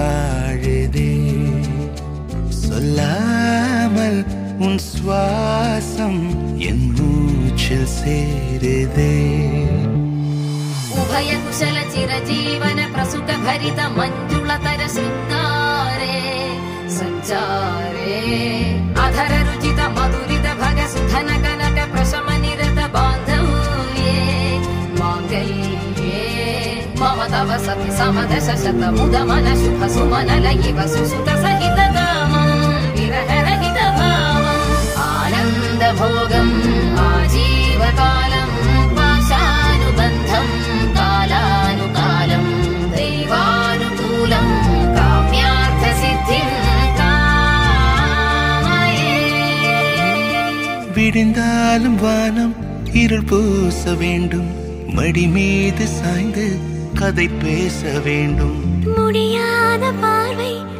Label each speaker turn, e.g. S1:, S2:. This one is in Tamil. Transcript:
S1: வாழுதே சொல்லாமல் உன் சுவாசம் என் மூச்சில் சேருதே
S2: उभय कुशल चिरजीवन प्रसुख भरित मंजुलतर शृंगारे संचारे अधर रुचित मधुरित भग सुधन कनक प्रशम निरत बांधव्ये मांगल्ये मम तव सति समदश शत मुद मन शुभ सुमन लयिव सुसुत सहित कामं विरह रहित भावम् आनंद भोगम् आजीवकालम् पाशानुबन्धम् कालानुकालम् दैवानुकूलम् काम्यार्थ सिद्धिम् कामये
S1: விடிந்தாலும் வானம் இருள் பூச வேண்டும் மடி மீது சாய்ந்து கதை பேச வேண்டும்
S3: முடியாத பார்வை